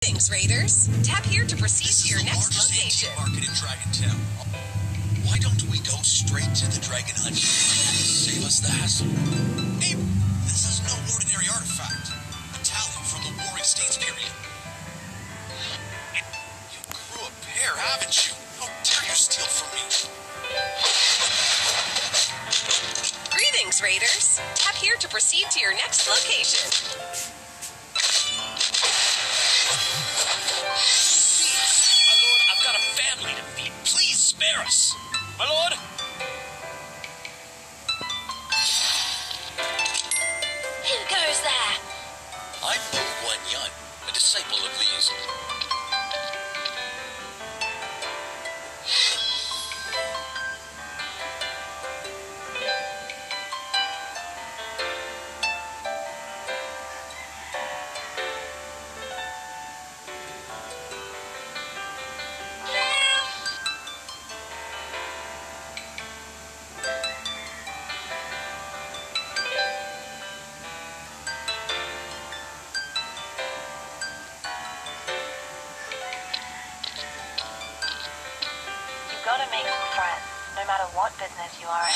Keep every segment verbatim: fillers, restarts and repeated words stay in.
Thanks, Raiders. Tap here to proceed to your next location. Market in Dragon Town. Why don't we go straight to the Dragon Hunt? Save us the hassle. Hey, this is no ordinary artifact. A tally from the Warring States period. You grew a pair, haven't you? How dare you steal from me? Greetings, Raiders. Tap here to proceed to your next location. Spare us! My lord! Who goes there? I'm Wu Guan Yun, a disciple of Li's. Gotta make some friends, no matter what business you are in.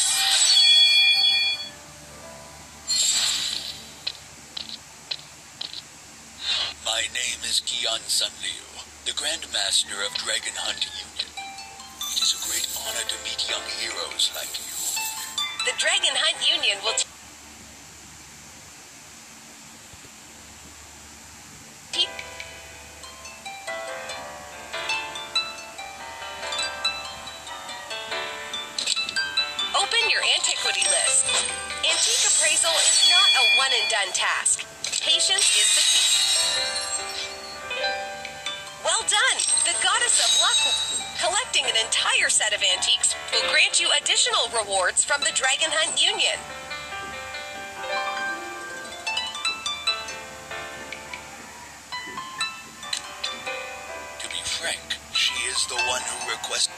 My name is Qian Sun Liu, the Grand Master of Dragon Hunt Union. It is a great honor to meet young heroes like you. The Dragon Hunt Union will... Antiquity list. Antique appraisal is not a one-and-done task. Patience is the key. Well done! The Goddess of Luck. Collecting an entire set of antiques will grant you additional rewards from the Dragon Hunt Union. To be frank, she is the one who requested...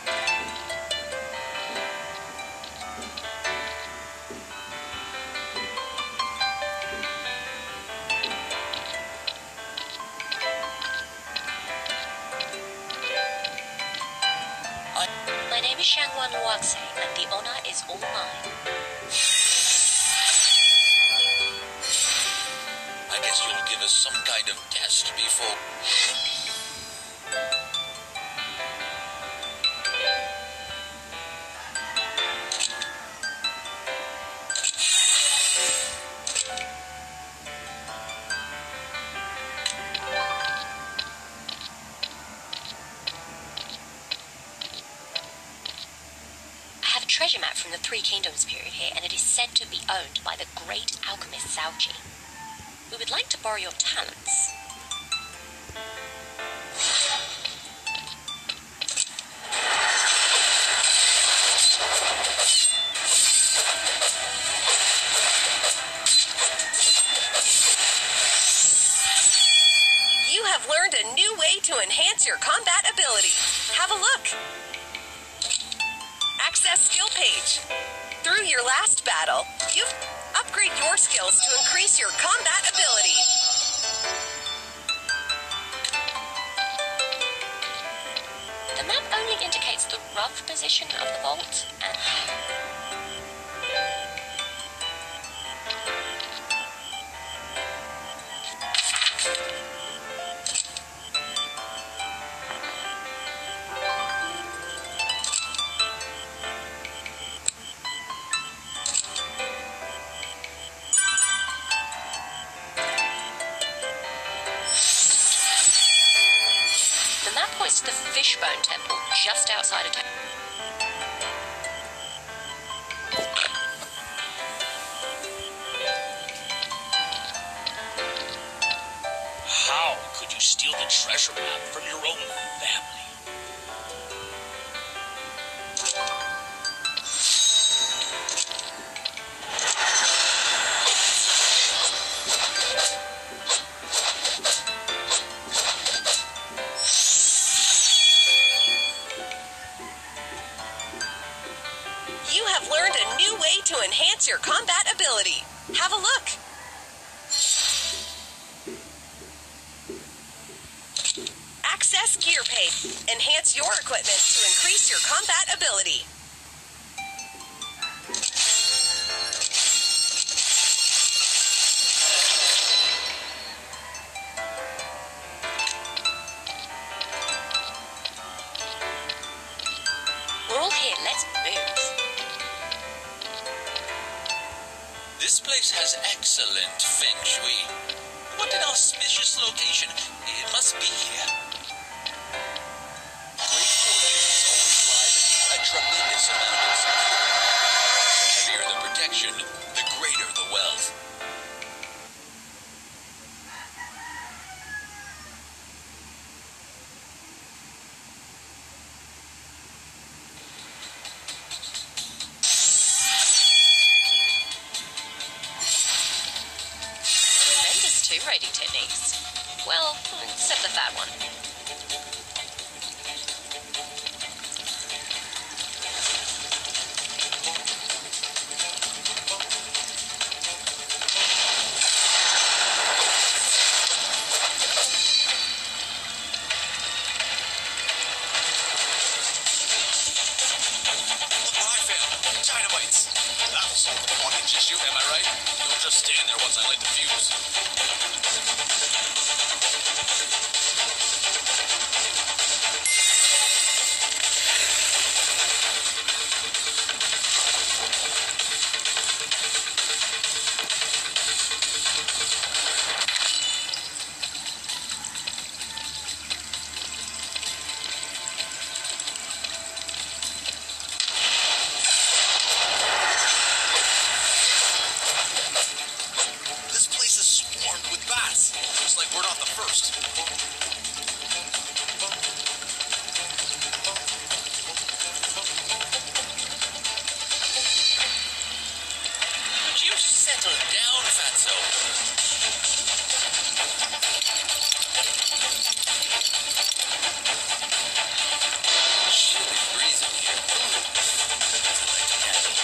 My name is Shangwan Luoxi, and the honor is all mine. I guess you'll give us some kind of test before... Treasure map from the Three Kingdoms period here, and it is said to be owned by the great alchemist Zhaoji. We would like to borrow your talents. You have learned a new way to enhance your combat ability. Have a look. Access skill page. Through your last battle, you upgrade your skills to increase your combat ability. The map only indicates the rough position of the vault, and... points to the Fishbone Temple just outside of town. How could you steal the treasure map from your own family? You have learned a new way to enhance your combat ability. Have a look. S Gear Page. Enhance your equipment to increase your combat ability. We're all here, let's move. This place has excellent feng shui. What an auspicious location. It must be here. Great fortunes always lie beneath a tremendous amount of security. The heavier the protection, the greater the wealth. Raiding techniques. Well, except the fat one. Look what I found. Dynamites. That'll solve the blockage issue, am I right? Don't just stand there once I light the fuse. Looks like we're not the first. Would you settle down, Fatso? Chilly breeze in here. Ooh, that's light to handle.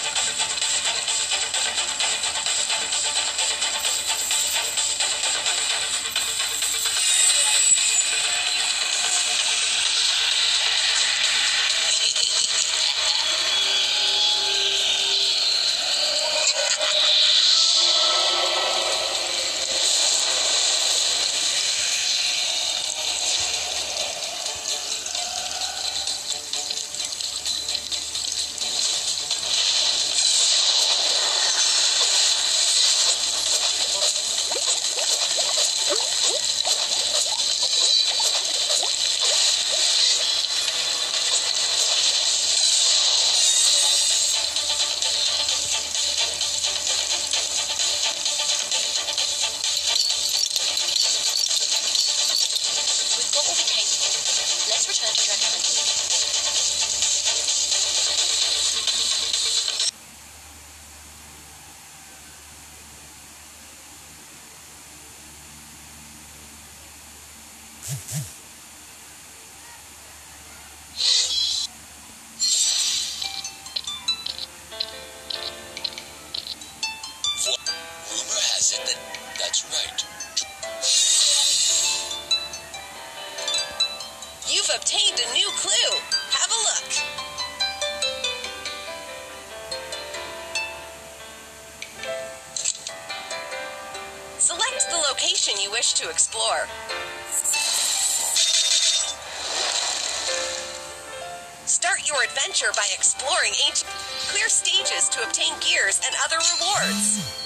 Rumor has it that that's right. You've obtained a new clue. Have a look. Select the location you wish to explore. Start your adventure by exploring ancient... Clear stages to obtain gears and other rewards.